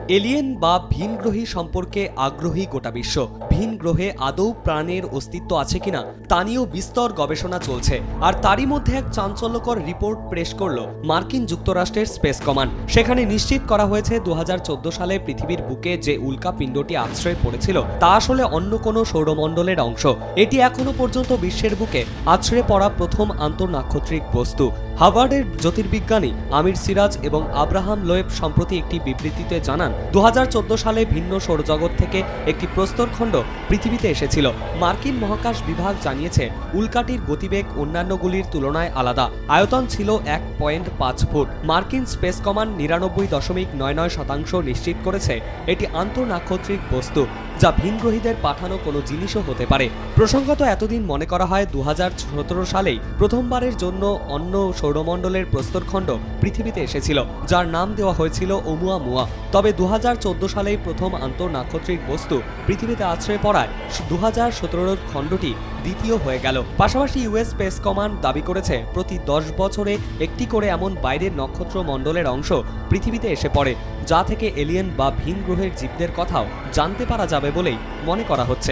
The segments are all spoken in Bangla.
এলিয়েন বা ভিনগ্রহী সম্পর্কে আগ্রহী গোটা বিশ্ব। ভিন গ্রহে আদৌ প্রাণের অস্তিত্ব আছে কিনা তা নিয়েও বিস্তর গবেষণা চলছে। আর তারই মধ্যে এক চাঞ্চল্যকর রিপোর্ট পেশ করল মার্কিন যুক্তরাষ্ট্রের স্পেস কমান্ড। সেখানে নিশ্চিত করা হয়েছে 2014 সালে পৃথিবীর বুকে যে উল্কাপিণ্ডটি আশ্রয় পড়েছিল তা আসলে অন্য কোনো সৌরমণ্ডলের অংশ। এটি এখনো পর্যন্ত বিশ্বের বুকে আছড়ে পড়া প্রথম আন্তঃনাক্ষত্রিক বস্তু। হার্ভার্ডের জ্যোতির্বিজ্ঞানী আমির সিরাজ এবং আব্রাহাম লোয়েব সম্প্রতি একটি বিবৃতিতে জানান 2014 সালে ভিন্ন সৌরজগৎ থেকে একটি প্রস্তরখণ্ড পৃথিবীতে এসেছিল। মার্কিন মহাকাশ বিভাগ জানিয়েছে উল্কাটির গতিবেগ অন্যান্যগুলির তুলনায় আলাদা। আয়তন ছিল 1.5 ফুট। মার্কিন স্পেস কমান্ড 99.99% নিশ্চিত করেছে এটি আন্তঃনাক্ষত্রিক বস্তু, যা ভিনগ্রহীদের পাঠানো কোনো জিনিসও হতে পারে। প্রসঙ্গত এতদিন মনে করা হয় 2017 সালেই প্রথমবারের জন্য অন্য সৌরমণ্ডলের প্রস্তরখণ্ড পৃথিবীতে এসেছিল, যার নাম দেওয়া হয়েছিল ওমুয়ামুয়া। তবে 2014 সালেই প্রথম আন্তঃনাক্ষত্রিক বস্তু পৃথিবীতে আশ্রয় পড়ায় 2017 খণ্ডটি দ্বিতীয় হয়ে গেল। পাশাপাশি ইউএস স্পেস কমান্ড দাবি করেছে প্রতি 10 বছরে একটি করে এমন বাইরের নক্ষত্র মণ্ডলের অংশ পৃথিবীতে এসে পড়ে, যা থেকে এলিয়েন বা ভিন গ্রহের জীবদের কথাও জানতে পারা যাবে বলেই মনে করা হচ্ছে।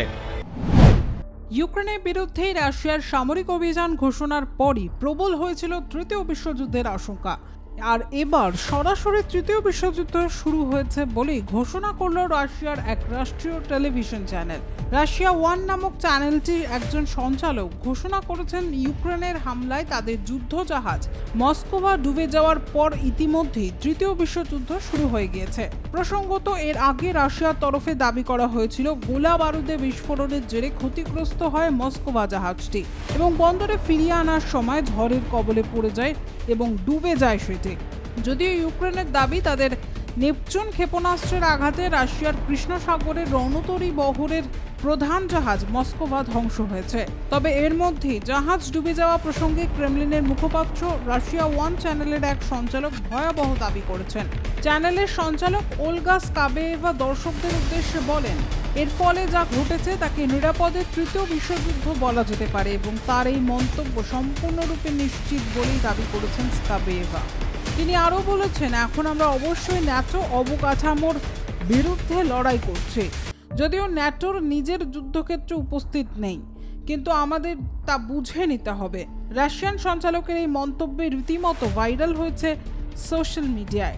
ইউক্রেনের বিরুদ্ধে রাশিয়ার সামরিক অভিযান ঘোষণার পরই প্রবল হয়েছিল তৃতীয় বিশ্বযুদ্ধের আশঙ্কা। আর এবার সরাসরি তৃতীয় বিশ্বযুদ্ধ শুরু হয়েছে বলেই ঘোষণা করল রাশিয়ার এক রাষ্ট্রীয় টেলিভিশন চ্যানেল। রাশিয়া 1 নামক চ্যানেলটির একজন সঞ্চালক ঘোষণা করেছেন ইউক্রেনের হামলায় তাদের যুদ্ধজাহাজ মস্কোভা ডুবে যাওয়ার পর ইতিমধ্যেই তৃতীয় বিশ্বযুদ্ধ শুরু হয়ে গিয়েছে। প্রসঙ্গত এর আগে রাশিয়ার তরফে দাবি করা হয়েছিল গোলা বারুদে বিস্ফোরণের জেরে ক্ষতিগ্রস্ত হয় মস্কোভা জাহাজটি এবং বন্দরে ফিরিয়ে আনার সময় ঝড়ের কবলে পড়ে যায় এবং ডুবে যায় সেটি। যদিও ইউক্রেনের দাবি তাদের নেপচুন ক্ষেপণাস্ত্রের আঘাতে রাশিয়ার কৃষ্ণ সাগরের রণতরী বহরের প্রধান জাহাজ মস্কোভা ধ্বংস হয়েছে। তবে এর মধ্যে জাহাজ ডুবে যাওয়া প্রসঙ্গে ক্রেমলিনের মুখপাত্র রাশিয়া 1 চ্যানেলের এক সঞ্চালক ভয়াবহ দাবি করেছেন। চ্যানেলের সঞ্চালক ওলগা স্কাবেয়েভা দর্শকদের উদ্দেশ্যে বলেন, এর ফলে যা ঘটেছে তাকে নিরাপদে তৃতীয় বিশ্বযুদ্ধ বলা যেতে পারে এবং তার এই মন্তব্য সম্পূর্ণরূপে নিশ্চিত বলেই দাবি করেছেন স্কাবেয়েভা। তিনি আরও বলেছেন, এখন আমরা অবশ্যই ন্যাটো অবকাঠামোর বিরুদ্ধে লড়াই করছি। যদিও ন্যাটোর নিজের যুদ্ধক্ষেত্রে উপস্থিত নেই, কিন্তু আমাদের তা বুঝে নিতে হবে। রাশিয়ান সঞ্চালকের এই মন্তব্যে রীতিমতো ভাইরাল হয়েছে সোশ্যাল মিডিয়ায়।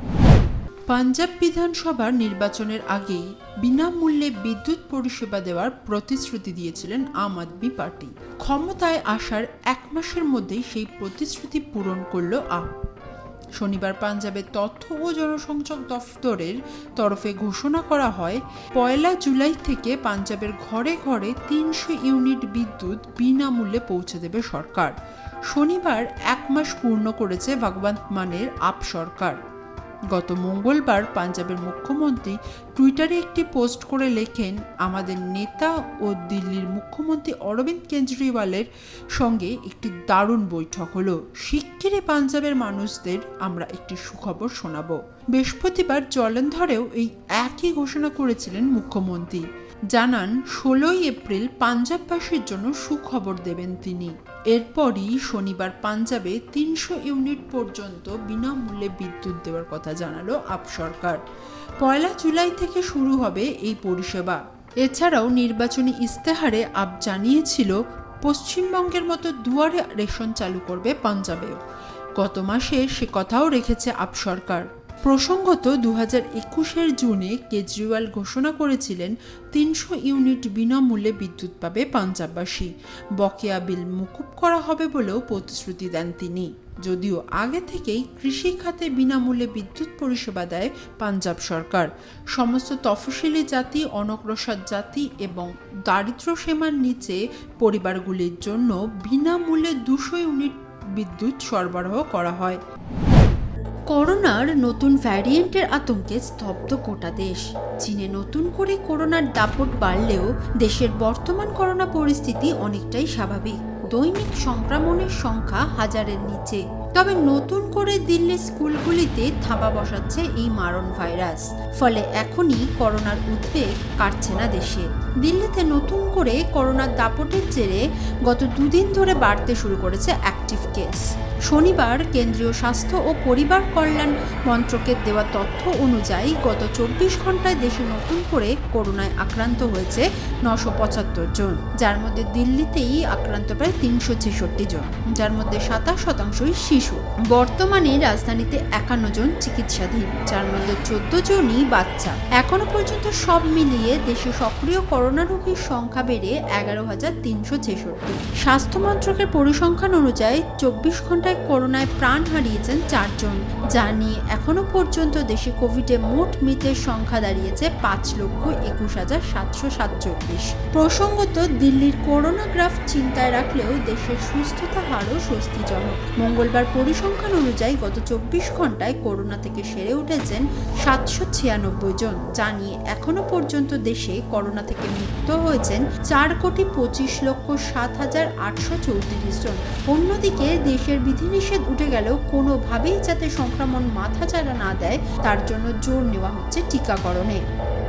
পাঞ্জাব বিধানসভার নির্বাচনের আগেই বিনামূল্যে বিদ্যুৎ পরিষেবা দেওয়ার প্রতিশ্রুতি দিয়েছিলেন আম আদমি পার্টি। ক্ষমতায় আসার 1 মাসের মধ্যেই সেই প্রতিশ্রুতি পূরণ করল আপ। শনিবার পাঞ্জাবের তথ্য ও জনসংযোগ দফতরের তরফে ঘোষণা করা হয় 1 জুলাই থেকে পাঞ্জাবের ঘরে ঘরে 300 ইউনিট বিদ্যুৎ বিনামূল্যে পৌঁছে দেবে সরকার। শনিবার 1 মাস পূর্ণ করেছে ভগবন্ত মানের আপ সরকার। গত মঙ্গলবার পাঞ্জাবের মুখ্যমন্ত্রী টুইটারে একটি পোস্ট করে লেখেন, আমাদের নেতা ও দিল্লির মুখ্যমন্ত্রী অরবিন্দ কেজরিওয়ালের সঙ্গে একটি দারুণ বৈঠক হলো। শিগগিরই পাঞ্জাবের মানুষদের আমরা একটি সুখবর শোনাবো। বৃহস্পতিবার জলন্ধরেও এই একই ঘোষণা করেছিলেন মুখ্যমন্ত্রী। জানান 16 এপ্রিল পাঞ্জাববাসীর জন্য সুখবর দেবেন তিনি। এরপরই শনিবার পাঞ্জাবে 300 ইউনিট পর্যন্ত বিনামূল্যে বিদ্যুৎ দেওয়ার কথা জানালো আপ সরকার। 1 জুলাই থেকে শুরু হবে এই পরিষেবা। এছাড়াও নির্বাচনী ইস্তেহারে আপ জানিয়েছিল পশ্চিমবঙ্গের মতো দুয়ারে রেশন চালু করবে পাঞ্জাবেও। গত মাসে সে কথাও রেখেছে আপ সরকার। প্রসঙ্গত 2021 জুনে কেজরিওয়াল ঘোষণা করেছিলেন 300 ইউনিট বিনামূল্যে বিদ্যুৎ পাবে পাঞ্জাববাসী। বকেয়া বিল মুকুব করা হবে বলেও প্রতিশ্রুতি দেন তিনি। যদিও আগে থেকেই কৃষি খাতে বিনামূল্যে বিদ্যুৎ পরিষেবা দেয় পাঞ্জাব সরকার। সমস্ত তফসিলি জাতি, অনগ্রসর জাতি এবং দারিদ্র্য সীমার নিচে পরিবারগুলির জন্য বিনামূল্যে 200 ইউনিট বিদ্যুৎ সরবরাহ করা হয়। করোনার নতুন ভ্যারিয়েন্টের আতঙ্কে স্তব্ধ গোটা দেশ। চীনে নতুন করে করোনার দাপট বাড়লেও দেশের বর্তমান করোনা পরিস্থিতি অনেকটাই স্বাভাবিক। দৈনিক সংক্রমণের সংখ্যা 1000-এর নিচে। তবে নতুন করে দিল্লির স্কুলগুলিতে থাবা বসাচ্ছে এই মারণ ভাইরাস। ফলে এখনই করোনার উদ্বেগ কাটছে না দেশে। দিল্লিতে নতুন করে করোনার দাপটের জেরে গত 2 দিন ধরে বাড়তে শুরু করেছে অ্যাক্টিভ কেস। শনিবার কেন্দ্রীয় স্বাস্থ্য ও পরিবার কল্যাণ মন্ত্রকের দেওয়া তথ্য অনুযায়ী গত 24 ঘন্টায় দেশে নতুন করে করোনায় আক্রান্ত হয়েছে 975 জন, যার মধ্যে দিল্লিতেই আক্রান্ত প্রায় 366 জন, যার মধ্যে 27% শিশু। বর্তমানে রাজধানীতে 51 জন চিকিৎসাধীন, যার মধ্যে 14 জনই বাচ্চা। এখনো পর্যন্ত সব মিলিয়ে দেশে সক্রিয় করোনা রোগীর সংখ্যা বেড়ে 11,366। স্বাস্থ্য মন্ত্রকের পরিসংখ্যান অনুযায়ী 24 ঘন্টায় করোনায় প্রাণ হারিয়েছেন 4 জন, যা নিয়ে এখনো পর্যন্ত দেশে কোভিডে মোট মৃতের সংখ্যা দাঁড়িয়েছে 5,21,747। প্রসঙ্গত, দিল্লির করোনা গ্রাফ চিন্তায় রাখলেও দেশের সুস্থতা হারও স্বস্তিজনক। মঙ্গলবার পরিসংখ্যান অনুযায়ী গত 24 ঘন্টায় করোনা থেকে সেরে উঠেছেন 796 জন, যা নিয়ে এখনো পর্যন্ত দেশে করোনা থেকে মুক্ত হয়েছেন 4,25,07,834 জন। অন্যদিকে দেশের বিধিনিষেধ উঠে গেলেও কোনোভাবেই যাতে সংক্রমণ মাথাচাড়া না দেয় তার জন্য জোর নেওয়া হচ্ছে টিকাকরণে।